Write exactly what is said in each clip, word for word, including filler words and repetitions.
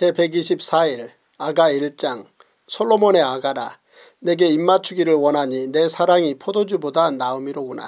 제백이십사 일 아가 일 장. 솔로몬의 아가라. 내게 입맞추기를 원하니 내 사랑이 포도주보다 나음이로구나.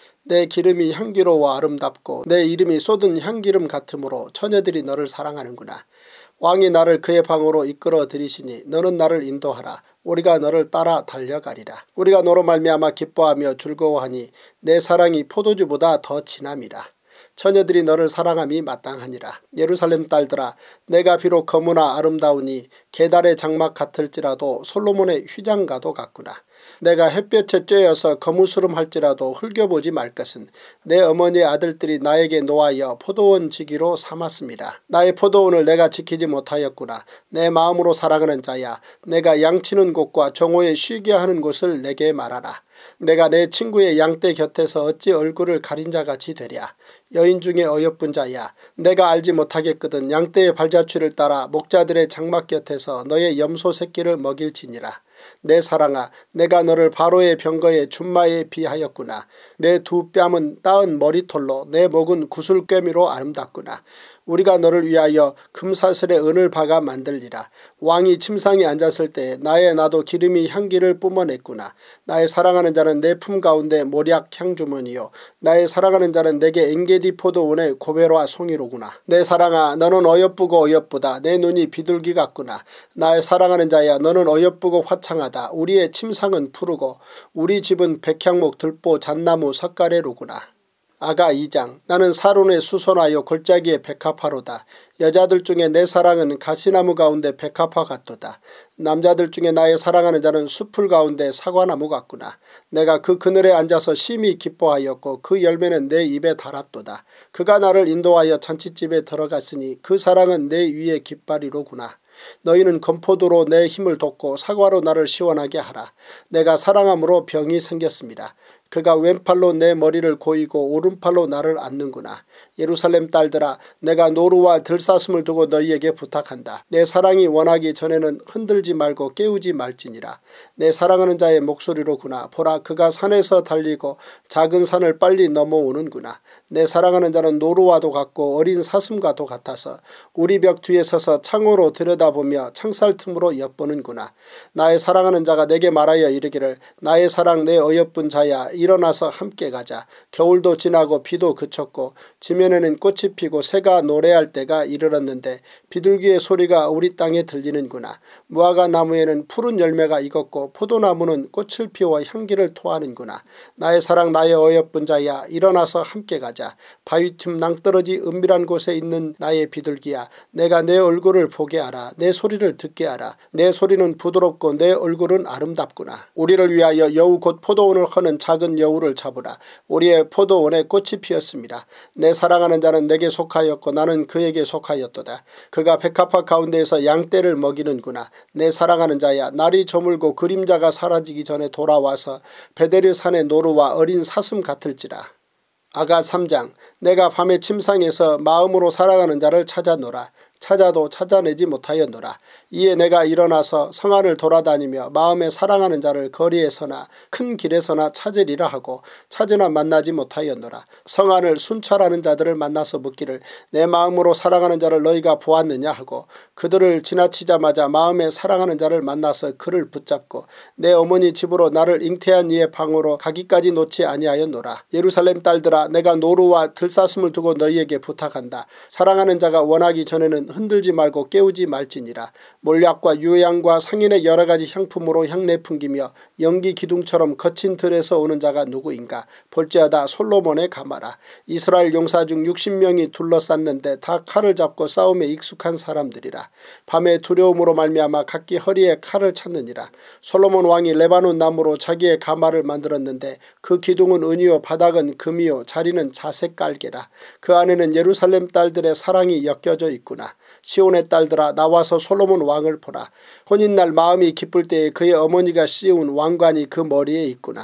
내 기름이 향기로워 아름답고 내 이름이 쏟은 향기름 같으므로 처녀들이 너를 사랑하는구나. 왕이 나를 그의 방으로 이끌어 들이시니 너는 나를 인도하라. 우리가 너를 따라 달려가리라. 우리가 너로 말미암아 기뻐하며 즐거워하니 내 사랑이 포도주보다 더 진함이라. 처녀들이 너를 사랑함이 마땅하니라. 예루살렘 딸들아, 내가 비록 거무나 아름다우니 계달의 장막 같을지라도 솔로몬의 휘장가도 같구나. 내가 햇볕에 쬐어서 거무스름할지라도 흘겨보지 말 것은 내 어머니의 아들들이 나에게 노하여 포도원 지기로 삼았습니다. 나의 포도원을 내가 지키지 못하였구나. 내 마음으로 사랑하는 자야, 내가 양치는 곳과 정오에 쉬게 하는 곳을 내게 말하라. 내가 내 친구의 양떼 곁에서 어찌 얼굴을 가린 자같이 되랴. 여인 중에 어여쁜 자야, 내가 알지 못하겠거든 양떼의 발자취를 따라 목자들의 장막 곁에서 너의 염소 새끼를 먹일지니라. 내 사랑아, 내가 너를 바로의 병거의 준마에 비하였구나. 내 두 뺨은 따은 머리털로 내 목은 구슬꿰미로 아름답구나. 우리가 너를 위하여 금사슬에 은을 박아 만들리라. 왕이 침상에 앉았을 때 나의 나도 기름이 향기를 뿜어냈구나. 나의 사랑하는 자는 내 품 가운데 모략 향주머니요, 나의 사랑하는 자는 내게 엔게디 포도원의 고베로와 송이로구나. 내 사랑아, 너는 어여쁘고 어여쁘다. 내 눈이 비둘기 같구나. 나의 사랑하는 자야, 너는 어여쁘고 화창하다. 우리의 침상은 푸르고 우리 집은 백향목 들보 잣나무 석가래로구나. 아가 이 장. 나는 사론에 수선하여 골짜기에 백합화로다. 여자들 중에 내 사랑은 가시나무 가운데 백합화 같도다. 남자들 중에 나의 사랑하는 자는 수풀 가운데 사과나무 같구나. 내가 그 그늘에 앉아서 심히 기뻐하였고 그 열매는 내 입에 달았도다. 그가 나를 인도하여 잔치집에 들어갔으니 그 사랑은 내 위에 깃발이로구나. 너희는 건포도로 내 힘을 돋고 사과로 나를 시원하게 하라. 내가 사랑함으로 병이 생겼습니다. 그가 왼팔로 내 머리를 고이고 오른팔로 나를 안는구나. 예루살렘 딸들아, 내가 노루와 들사슴을 두고 너희에게 부탁한다. 내 사랑이 원하기 전에는 흔들지 말고 깨우지 말지니라. 내 사랑하는 자의 목소리로구나. 보라, 그가 산에서 달리고 작은 산을 빨리 넘어오는구나. 내 사랑하는 자는 노루와도 같고 어린 사슴과도 같아서 우리 벽 뒤에 서서 창호로 들여다보며 창살 틈으로 엿보는구나. 나의 사랑하는 자가 내게 말하여 이르기를, 나의 사랑 내 어여쁜 자야, 일어나서 함께 가자. 겨울도 지나고 비도 그쳤고 지면에는 꽃이 피고 새가 노래할 때가 이르렀는데 비둘기의 소리가 우리 땅에 들리는구나. 무화과 나무에는 푸른 열매가 익었고 포도나무는 꽃을 피워 향기를 토하는구나. 나의 사랑 나의 어여쁜 자야, 일어나서 함께 가자. 바위틈 낭떠러지 은밀한 곳에 있는 나의 비둘기야, 내가 내 얼굴을 보게 하라. 내 소리를 듣게 하라. 내 소리는 부드럽고 내 얼굴은 아름답구나. 우리를 위하여 여우 곧 포도원을 허는 작은 여우를 잡으라. 우리의 포도원에 꽃이 피었습니다. 내 사랑하는 자는 내게 속하였고 나는 그에게 속하였도다. 그가 백합화 가운데에서 양떼를 먹이는구나. 내 사랑하는 자야, 날이 저물고 그림자가 사라지기 전에 돌아와서 베데르 산의 노루와 어린 사슴 같을지라. 아가 삼 장. 내가 밤에 침상에서 마음으로 사랑하는 자를 찾아노라. 찾아도 찾아내지 못하였노라. 이에 내가 일어나서 성안을 돌아다니며 마음에 사랑하는 자를 거리에서나 큰 길에서나 찾으리라 하고 찾으나 만나지 못하였노라. 성안을 순찰하는 자들을 만나서 묻기를, 내 마음으로 사랑하는 자를 너희가 보았느냐 하고 그들을 지나치자마자 마음에 사랑하는 자를 만나서 그를 붙잡고 내 어머니 집으로 나를 잉태한 이의 방으로 가기까지 놓지 아니하였노라. 예루살렘 딸들아, 내가 노루와 들사슴을 두고 너희에게 부탁한다. 사랑하는 자가 원하기 전에는 흔들지 말고 깨우지 말지니라. 몰약과 유향과 상인의 여러가지 향품으로 향내 풍기며 연기 기둥처럼 거친 들에서 오는 자가 누구인가. 볼지어다 솔로몬의 가마라. 이스라엘 용사 중 육십 명이 둘러쌌는데 다 칼을 잡고 싸움에 익숙한 사람들이라. 밤에 두려움으로 말미암아 각기 허리에 칼을 찾느니라. 솔로몬 왕이 레바논 나무로 자기의 가마를 만들었는데 그 기둥은 은이요 바닥은 금이요 자리는 자색 깔개라. 그 안에는 예루살렘 딸들의 사랑이 엮여져 있구나. 시온의 딸들아, 나와서 솔로몬 왕을 보라. 혼인날 마음이 기쁠 때에 그의 어머니가 씌운 왕관이 그 머리에 있구나.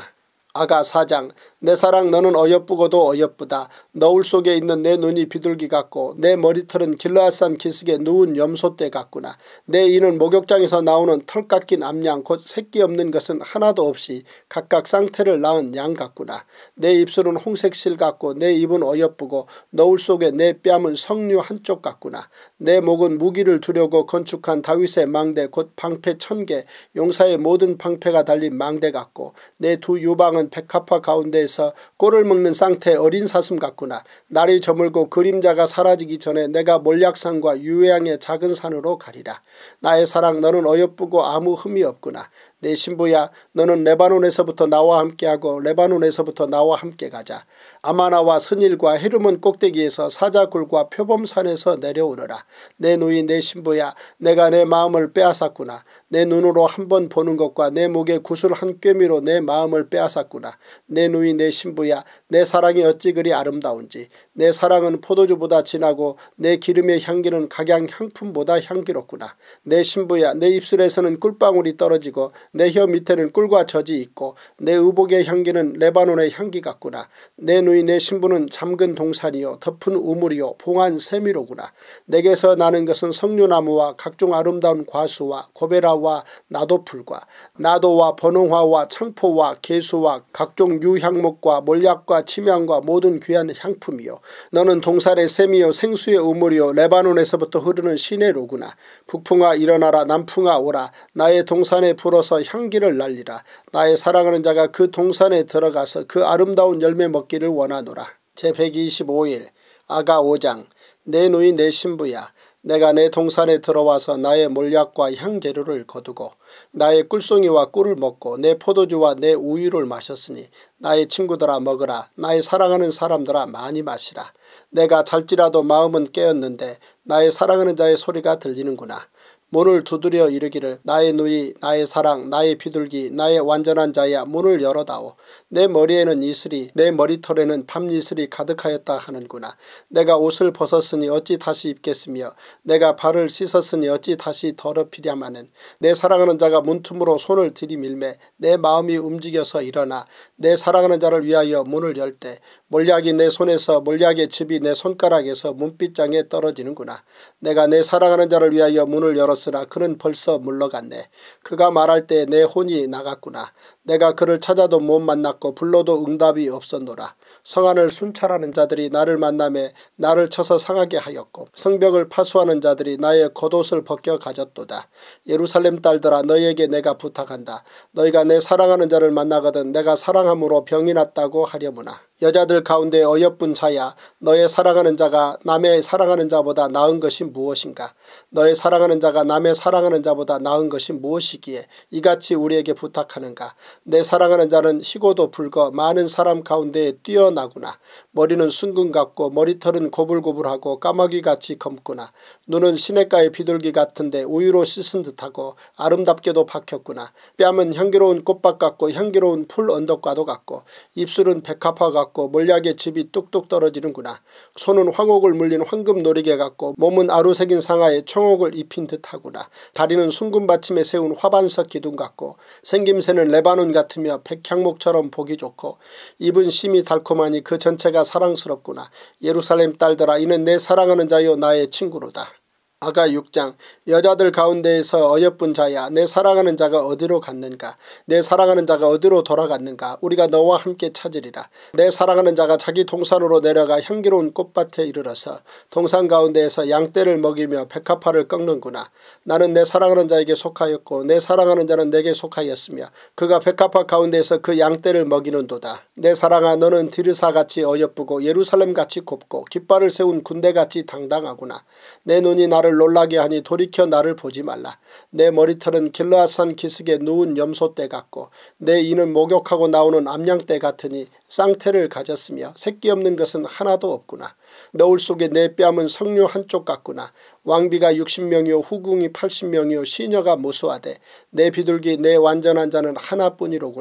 아가 사 장. 내 사랑 너는 어여쁘고도 어여쁘다. 너울 속에 있는 내 눈이 비둘기 같고 내 머리털은 길르앗산 기슭에 누운 염소떼 같구나. 내 이는 목욕장에서 나오는 털 깎인 암양 곧 새끼 없는 것은 하나도 없이 각각 쌍태를 낳은 양 같구나. 내 입술은 홍색 실 같고 내 입은 어여쁘고 너울 속에 내 뺨은 석류 한쪽 같구나. 내 목은 무기를 두려고 건축한 다윗의 망대 곧 방패 천개 용사의 모든 방패가 달린 망대 같고 내 두 유방은 백합화 가운데에서 꼴을 먹는 쌍태 어린 사슴 같구나. 날이 저물고 그림자가 사라지기 전에 내가 몰약산과 유해양의 작은 산으로 가리라. 나의 사랑 너는 어여쁘고 아무 흠이 없구나. 내 신부야 너는 레바논에서부터 나와 함께하고 레바논에서부터 나와 함께 가자. 아마나와 스닐과 헤르몬 꼭대기에서 사자굴과 표범산에서 내려오너라. 내 누이 내 신부야 내가 내 마음을 빼앗았구나. 내 눈으로 한 번 보는 것과 내 목에 구슬 한 꿰미로 내 마음을 빼앗았구나. 내 누이 내 신부야 내 사랑이 어찌 그리 아름다운지. 내 사랑은 포도주보다 진하고 내 기름의 향기는 각양 향품보다 향기롭구나. 내 신부야 내 입술에서는 꿀방울이 떨어지고 내 혀 밑에는 꿀과 젖이 있고 내 의복의 향기는 레바논의 향기 같구나. 내 누이 내 신부는 잠근 동산이요 덮은 우물이요 봉한 세미로구나. 내게서 나는 것은 석류나무와 각종 아름다운 과수와 고베라와 나도풀과 나도와 번홍화와 창포와 개수와 각종 유향목과 몰약과 침향과 모든 귀한 향품이요. 너는 동산의 샘이요 생수의 우물이요 레바논에서부터 흐르는 시내로구나. 북풍아 일어나라 남풍아 오라. 나의 동산에 불어서 향기를 날리라. 나의 사랑하는 자가 그 동산에 들어가서 그 아름다운 열매 먹기를 원하노라. 제백이십오 일 아가 오 장. 내 누이 내 신부야 내가 내 동산에 들어와서 나의 몰약과 향재료를 거두고 나의 꿀송이와 꿀을 먹고 내 포도주와 내 우유를 마셨으니 나의 친구들아 먹으라. 나의 사랑하는 사람들아 많이 마시라. 내가 잘지라도 마음은 깨었는데 나의 사랑하는 자의 소리가 들리는구나. 문을 두드려 이르기를 나의 누이 나의 사랑 나의 비둘기 나의 완전한 자야 문을 열어다오. 내 머리에는 이슬이 내 머리털에는 밤이슬이 가득하였다 하는구나. 내가 옷을 벗었으니 어찌 다시 입겠으며 내가 발을 씻었으니 어찌 다시 더럽히랴마는. 내 사랑하는 자가 문틈으로 손을 들이밀매 내 마음이 움직여서 일어나 내 사랑하는 자를 위하여 문을 열 때 몰약이 내 손에서 몰약의 즙이 내 손가락에서 문빗장에 떨어지는구나. 내가 내 사랑하는 자를 위하여 문을 열었으나 그는 벌써 물러갔네. 그가 말할 때 내 혼이 나갔구나. 내가 그를 찾아도 못 만났고 불러도 응답이 없었노라. 성안을 순찰하는 자들이 나를 만나매 나를 쳐서 상하게 하였고 성벽을 파수하는 자들이 나의 겉옷을 벗겨 가졌도다. 예루살렘 딸들아 너희에게 내가 부탁한다. 너희가 내 사랑하는 자를 만나거든 내가 사랑함으로 병이 났다고 하려무나. 여자들 가운데 어여쁜 자야 너의 사랑하는 자가 남의 사랑하는 자보다 나은 것이 무엇인가. 너의 사랑하는 자가 남의 사랑하는 자보다 나은 것이 무엇이기에 이같이 우리에게 부탁하는가. 내 사랑하는 자는 희고도 붉어 많은 사람 가운데 뛰어나구나. 머리는 순금 같고 머리털은 고불고불하고 까마귀같이 검구나. 눈은 시냇가의 비둘기 같은데 우유로 씻은 듯하고 아름답게도 박혔구나. 뺨은 향기로운 꽃밭 같고 향기로운 풀 언덕과도 같고 입술은 백합화 같고 몰약의 즙이 뚝뚝 떨어지는구나. 손은 황옥을 물린 황금 노리개 같고 몸은 아루새긴 상아에 청옥을 입힌 듯하구나. 다리는 순금 받침에 세운 화반석 기둥 같고 생김새는 레바논 같으며 백향목처럼 보기 좋고 입은 심이 달콤하니 그 전체가 사랑스럽구나. 예루살렘 딸들아 이는 내 사랑하는 자요 나의 친구로다. 아가 육 장. 여자들 가운데에서 어여쁜 자야 내 사랑하는 자가 어디로 갔는가. 내 사랑하는 자가 어디로 돌아갔는가. 우리가 너와 함께 찾으리라. 내 사랑하는 자가 자기 동산으로 내려가 향기로운 꽃밭에 이르러서 동산 가운데에서 양떼를 먹이며 백합화를 꺾는구나. 나는 내 사랑하는 자에게 속하였고 내 사랑하는 자는 내게 속하였으며 그가 백합화 가운데에서 그 양떼를 먹이는도다. 내 사랑아 너는 디르사같이 어여쁘고 예루살렘같이 곱고 깃발을 세운 군대같이 당당하구나. 내 눈이 나를 놀라게 하니 돌이켜 나를 보지 말라. 내 머리털은 길르앗산 기슭에 누운 염소떼 같고 내 이는 목욕하고 나오는 암양떼 같으니 쌍태를 가졌으며 새끼 없는 것은 하나도 없구나. 너울 속에 내 뺨은 석류 한쪽 같구나. 왕비가 육십 명이요 후궁이 팔십 명이요 시녀가 무수하되 내 비둘기 내 완전한 자는 하나뿐이로구나.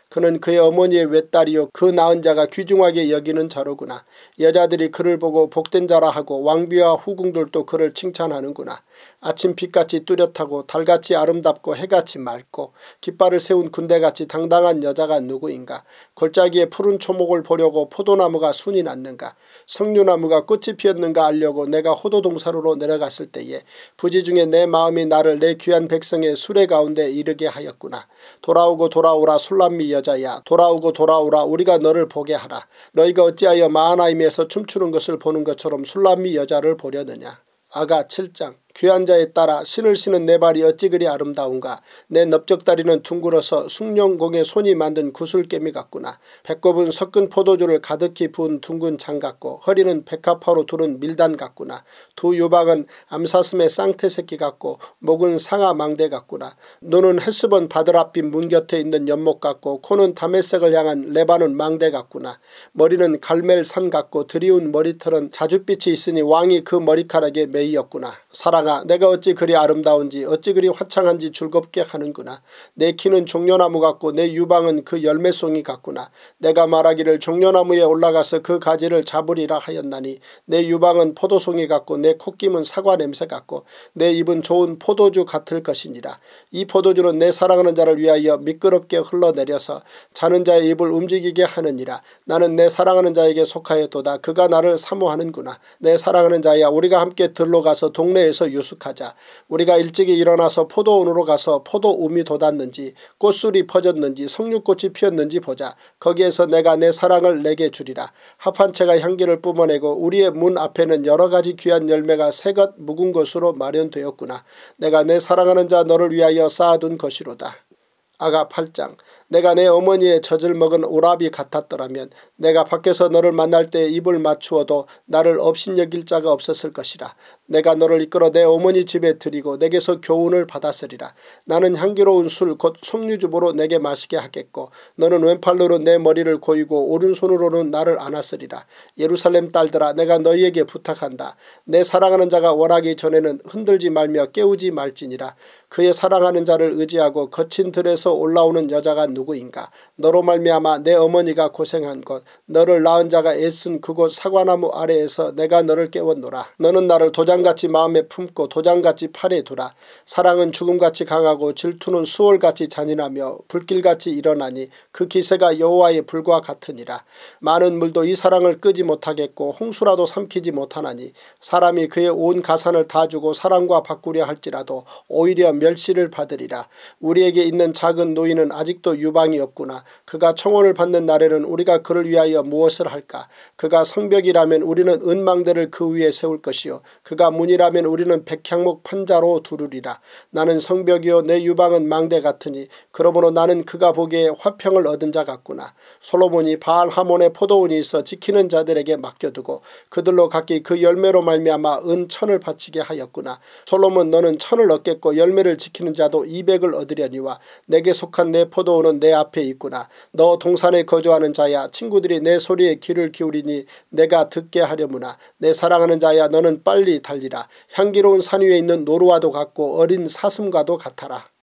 그는 그의 어머니의 외딸이요 그 낳은 자가 귀중하게 여기는 자로구나. 여자들이 그를 보고 복된 자라 하고 왕비와 후궁들도 그를 칭찬하는구나. 아침 빛같이 뚜렷하고 달같이 아름답고 해같이 맑고 깃발을 세운 군대같이 당당한 여자가 누구인가. 골짜기에 푸른 초목을 보려고 포도나무가 순이 났는가. 석류나무가 꽃이 피었는가 알려고 내가 호도동산으로 내려갔을 때에 부지 중에 내 마음이 나를 내 귀한 백성의 수레 가운데 이르게 하였구나. 돌아오고 돌아오라 술람미 여자야. 돌아오고 돌아오라 우리가 너를 보게 하라. 너희가 어찌하여 마하나임에서 춤추는 것을 보는 것처럼 술람미 여자를 보려느냐. 아가 칠 장. 귀한 자에 따라 신을 신은 내 발이 어찌 그리 아름다운가. 내 넓적다리는 둥글어서 숭룡공의 손이 만든 구슬개미 같구나. 배꼽은 섞은 포도주를 가득히 부은 둥근 장 같고 허리는 백합화로 두른 밀단 같구나. 두 유방은 암사슴의 쌍태새끼 같고 목은 상아 망대 같구나. 눈은 헬스본 바드랍빛 문 곁에 있는 연못 같고 코는 다메색을 향한 레바논 망대 같구나. 머리는 갈멜산 같고 드리운 머리털은 자줏빛이 있으니 왕이 그 머리카락에 매이었구나. 사랑아 내가 어찌 그리 아름다운지 어찌 그리 화창한지 즐겁게 하는구나. 내 키는 종려나무 같고 내 유방은 그 열매송이 같구나. 내가 말하기를 종려나무에 올라가서 그 가지를 잡으리라 하였나니 내 유방은 포도송이 같고 내 콧김은 사과 냄새 같고 내 입은 좋은 포도주 같을 것이니라. 이 포도주는 내 사랑하는 자를 위하여 미끄럽게 흘러내려서 자는 자의 입을 움직이게 하느니라. 나는 내 사랑하는 자에게 속하였도다. 그가 나를 사모하는구나. 내 사랑하는 자야 우리가 함께 들러 가서 동네에서 유숙하자. 우리가 일찍이 일어나서 포도원으로 가서 포도움이 돋았는지 꽃술이 퍼졌는지 석류꽃이 피었는지 보자. 거기에서 내가 내 사랑을 내게 주리라. 합한채가 향기를 뿜어내고 우리의 문 앞에는 여러가지 귀한 열매가 새것 묵은 것으로 마련되었구나. 내가 내 사랑하는 자 너를 위하여 쌓아둔 것이로다. 아가 팔 장. 내가 내 어머니의 젖을 먹은 오라비 같았더라면 내가 밖에서 너를 만날 때 입을 맞추어도 나를 업신여길 자가 없었을 것이라. 내가 너를 이끌어 내 어머니 집에 들이고 내게서 교훈을 받았으리라. 나는 향기로운 술 곧 석류주보로 내게 마시게 하겠고 너는 왼팔로는 내 머리를 고이고 오른손으로는 나를 안았으리라. 예루살렘 딸들아 내가 너희에게 부탁한다. 내 사랑하는 자가 원하기 전에는 흔들지 말며 깨우지 말지니라. 그의 사랑하는 자를 의지하고 거친 들에서 올라오는 여자가 누구인가. 너로 말미암아 내 어머니가 고생한 곳 너를 낳은 자가 애쓴 그곳 사과나무 아래에서 내가 너를 깨웠노라. 너는 나를 도장같이 마음에 품고 도장같이 팔에 두라. 사랑은 죽음같이 강하고 질투는 수월같이 잔인하며 불길같이 일어나니 그 기세가 여호와의 불과 같으니라. 많은 물도 이 사랑을 끄지 못하겠고 홍수라도 삼키지 못하나니 사람이 그의 온 가산을 다 주고 사랑과 바꾸려 할지라도 오히려 멸시를 받으리라. 우리에게 있는 작은 노인은 아직도 유방이 없구나. 그가 청혼을 받는 날에는 우리가 그를 위하여 무엇을 할까. 그가 성벽이라면 우리는 은망대를 그 위에 세울 것이요 그가 문이라면 우리는 백향목 판자로 두르리라. 나는 성벽이요 내 유방은 망대 같으니 그러므로 나는 그가 보기에 화평을 얻은 자 같구나. 솔로몬이 바알 하몬의 포도원이 있어 지키는 자들에게 맡겨두고 그들로 각기 그 열매로 말미암아 은 천을 바치게 하였구나. 솔로몬 너는 천을 얻겠고 열매를 지키는 자도 이백을 얻으려니와 내게 속한 내 포도원은 내 앞에 있구나. 너 동산에 거주하는 자야 친구들이 내 소리에 귀를 기울이니 내가 듣게 하려무나. 내 사랑하는 자야 너는 빨리 달리라. 향기로운 산 위에 있는 노루와도 같고 어린 사슴과도 같아라.